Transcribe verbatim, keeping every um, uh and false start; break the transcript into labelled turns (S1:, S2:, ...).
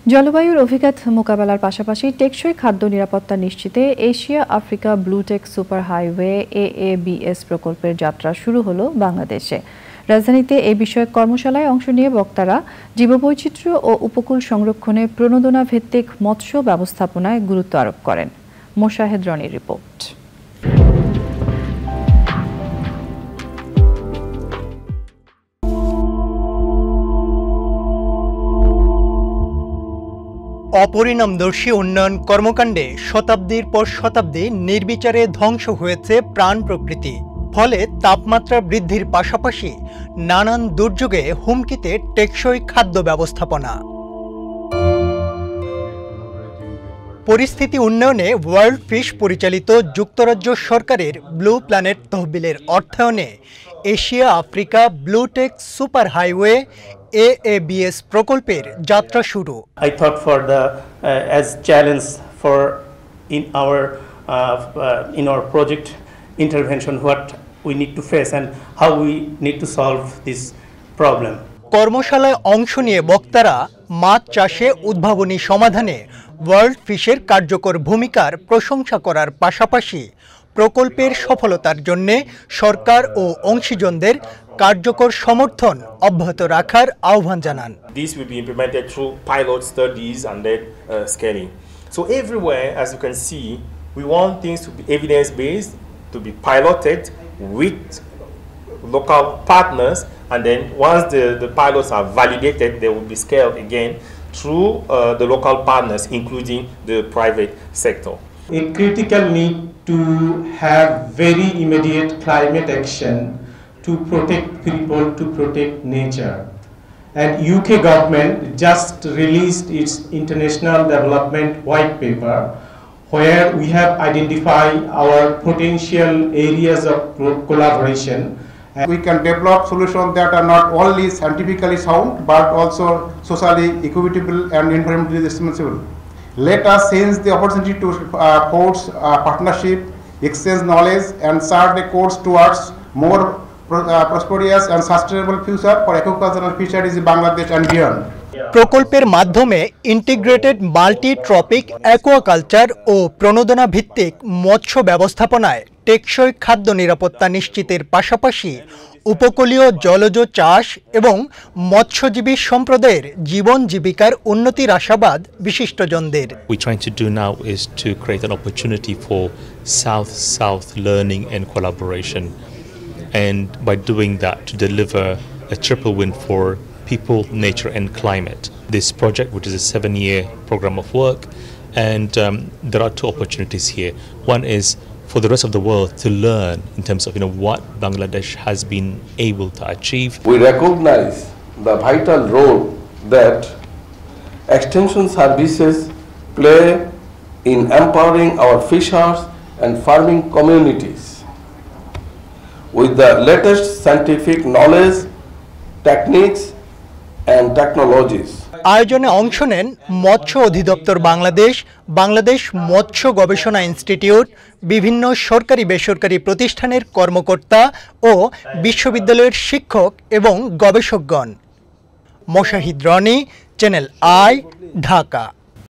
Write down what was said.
S1: জলবায়ুর অভিঘাত মোকাবেলার পাশাপাশি টেকসই খাদ্য নিরাপত্তা নিশ্চিতে Asia Africa bluetech super highway A A B S প্রকল্পের যাত্রা শুরু হলো বাংলাদেশে। রাজধানীতে এই বিষয়ক কর্মশালায় অংশ নিয়ে বক্তারা জীববৈচিত্র্য ও উপকূল সংরক্ষণে প্রণোদনা ভিত্তিক মৎস্য ব্যবস্থাপনায় গুরুত্ব আরোপ করেন। মোশাহেদ রনির রিপোর্ট।
S2: অপরিণামদর্শী উন্নয়ন কর্মকাণ্ডে শতাব্দীর পর শতাব্দী নির্বিচারে ধ্বংস হয়েছে প্রাণ প্রকৃতি। ফলে তাপমাত্রা বৃদ্ধির পাশাপাশি নানান দুর্যোগে হুমকিতে টেকসই খাদ্য ব্যবস্থাপনা। পরিস্থিতি উন্নয়নে ওয়ার্ল্ড ফিশ পরিচালিত যুক্তরাজ্য সরকারের ব্লু প্ল্যানেট তহবিলের অর্থায়নে Asia Africa bluetech super highway A A B S প্রকল্পের যাত্রা শুরু।
S3: I thought for the uh, as challenge for in our uh, uh, in our project intervention what we need to face and how we need to solve this problem.
S2: কর্মশালায় অংশ নিয়ে বক্তারা মাছ চাষে উদ্ভাবনী সমাধানে ওয়ার্ল্ড ফিশের কার্যকর ভূমিকার প্রশংসা করার পাশাপাশি প্রকল্পের সফলতার জন্য সরকার ও অংশীজনদের কার্যকর সমর্থন অব্যাহত রাখার আহ্বান জানান।
S4: These will be implemented through pilot studies and then uh, scaling. So everywhere, as you can see, we want things to be evidence-based, to be piloted with local partners, and then once the, the pilots are validated, they will be scaled again through uh, the local partners, including the private sector.
S5: A critical need to have very immediate climate action to protect people, to protect nature. And U K government just released its international development white paper where we have identified our potential areas of collaboration.
S6: We can develop solutions that are not only scientifically sound but also socially equitable and environmentally responsible. Let us seize the opportunity to uh, forge uh, partnership, exchange knowledge and chart a course towards more prosperous and sustainable future for aquaculture and fisheries in Bangladesh and beyond.
S2: প্রকল্পের মাধ্যমে integrated multi trophic aquaculture ও প্রণোদনা ভিত্তিক মৎস্য ব্যবস্থাপনায় টেকসই খাদ্য নিরাপত্তা নিশ্চিতের পাশাপাশি উপকূলীয় জলজ চাষ এবং মৎস্যজীবী সম্প্রদায়ের জীবন জীবিকার উন্নতির আশাবাদ বিশিষ্টজনদের।
S7: What we're trying to do now is to create an opportunity for South-South learning and collaboration, and by doing that to deliver a triple win for people, nature and climate. This project, which is a seven-year program of work, and um, there are two opportunities here. One is for the rest of the world to learn in terms of you know what Bangladesh has been able to achieve.
S8: We recognize the vital role that extension services play in empowering our fishers and farming communities with the latest scientific knowledge, techniques and technologies.
S2: আয়োজনে অংশ নেন মৎস্য অধিদপ্তর বাংলাদেশ, বাংলাদেশ মৎস্য গবেষণা institute, বিভিন্ন সরকারি বেসরকারি প্রতিষ্ঠানের কর্মকর্তা ও বিশ্ববিদ্যালয়ের শিক্ষক এবং গবেষকগণ। Moshahid Roni, channel I, Dhaka.